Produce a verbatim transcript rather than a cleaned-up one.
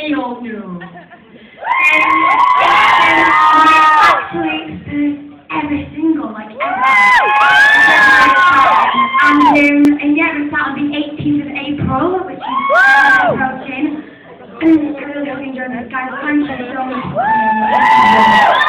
we all know. Actually, it's the ever single, like ever. And, um, and yeah, it's out on the eighteenth of April, which is approaching. And I really hope you enjoy this, guys. Thank you so much.